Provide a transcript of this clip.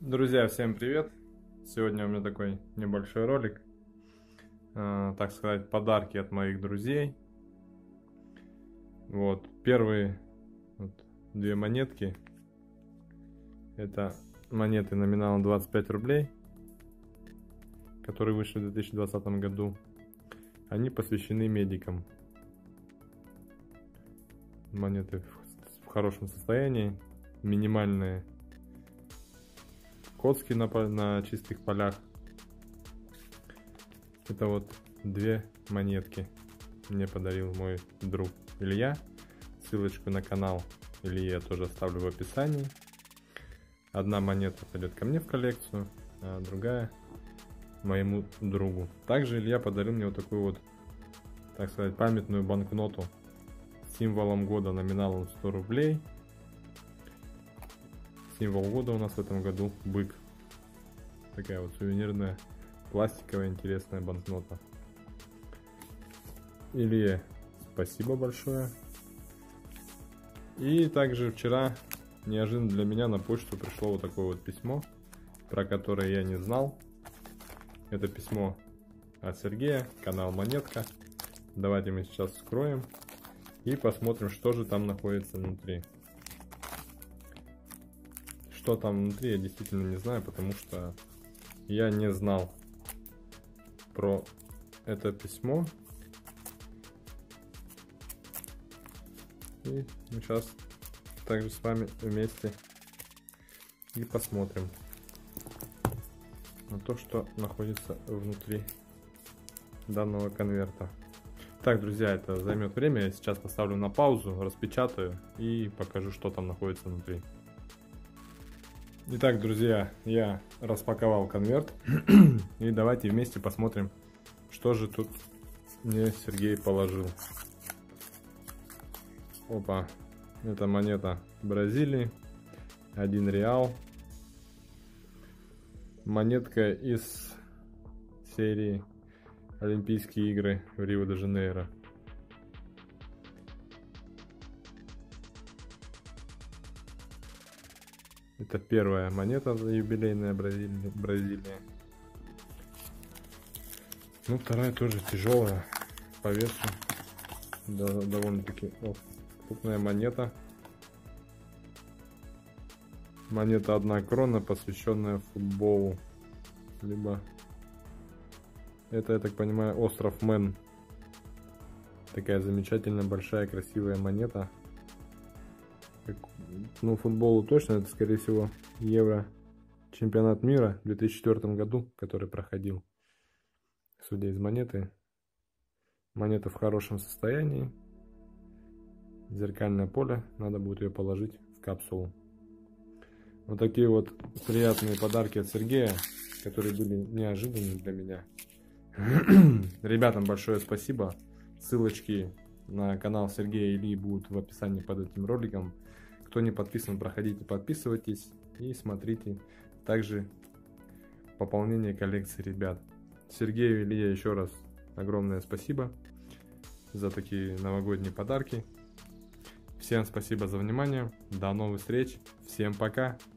Друзья, всем привет! Сегодня у меня такой небольшой ролик, так сказать, подарки от моих друзей. Вот, первые две монетки, это монеты номиналом 25 рублей, которые вышли в 2020 году. Они посвящены медикам. Монеты в хорошем состоянии, минимальные коцки на чистых полях. Это вот две монетки мне подарил мой друг Илья. Ссылочку на канал Ильи я тоже оставлю в описании. Одна монета пойдет ко мне в коллекцию, а другая моему другу. Также Илья подарил мне вот такую вот, так сказать, памятную банкноту с символом года номиналом 100 рублей. Символ года у нас в этом году бык. Такая вот сувенирная, пластиковая, интересная банкнота. Илье спасибо большое. И также вчера неожиданно для меня на почту пришло вот такое вот письмо, про которое я не знал. Это письмо от Сергея, канал Монетка. Давайте мы сейчас вскроем и посмотрим, что же там находится внутри. Что там внутри, я действительно не знаю, потому что я не знал про это письмо. И мы сейчас также с вами вместе и посмотрим на то, что находится внутри данного конверта. Так, друзья, это займет время. Я сейчас поставлю на паузу, распечатаю и покажу, что там находится внутри. Итак, друзья, я распаковал конверт. И давайте вместе посмотрим, что же тут мне Сергей положил. Опа, это монета Бразилии, 1 реал. Монетка из серии Олимпийские игры в Рио-де-Жанейро. Это первая монета юбилейная Бразилия. Ну, вторая тоже тяжелая по весу. Довольно-таки крупная монета. Монета 1 крона, посвященная футболу. Либо это, я так понимаю, остров Мэн. Такая замечательная, большая, красивая монета. Ну, футболу точно, это, скорее всего, Евро чемпионат мира в 2004 году, который проходил. Судя из монеты. Монета в хорошем состоянии. Зеркальное поле. Надо будет ее положить в капсулу. Вот такие вот приятные подарки от Сергея, которые были неожиданны для меня. Ребятам большое спасибо. Ссылочки на канал Сергея и Ильи будут в описании под этим роликом. Кто не подписан, проходите, подписывайтесь и смотрите. Также пополнение коллекции ребят. Сергею и Илье еще раз огромное спасибо за такие новогодние подарки. Всем спасибо за внимание. До новых встреч. Всем пока.